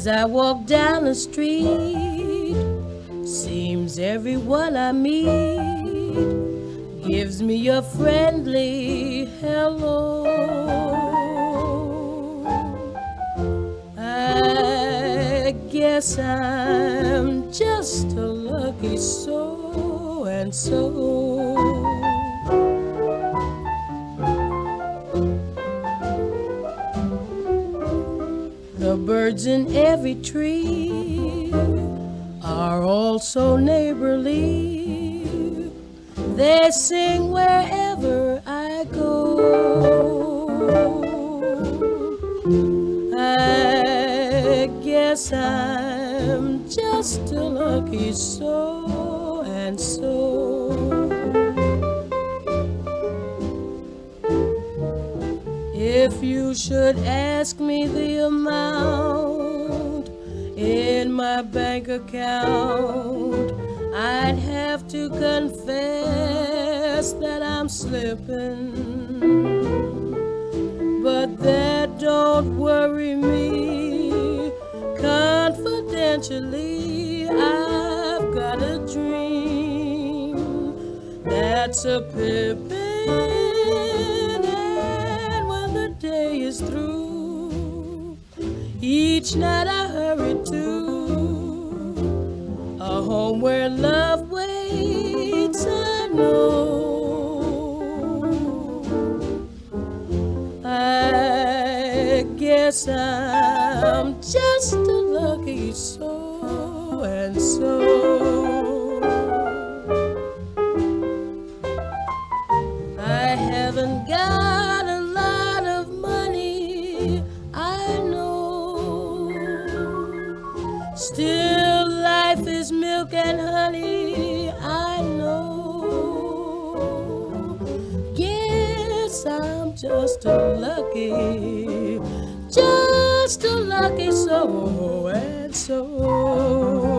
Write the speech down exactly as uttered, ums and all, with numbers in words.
As I walk down the street, seems everyone I meet gives me a friendly hello. I guess I'm just a lucky so and so. The birds in every tree are also neighborly. They sing wherever I go. I guess I'm just a lucky so and so. If you should ask me the amount in my bank account, I'd have to confess that I'm slipping. But that don't worry me. Confidentially, I've got a dream that's a pippin'. Day is through, each night I hurry to a home where love waits. I know. I guess I'm just a lucky so and so. I haven't got a lot of money, I know. Still life is milk and honey, I know. Guess I'm just a lucky, just a lucky so and so.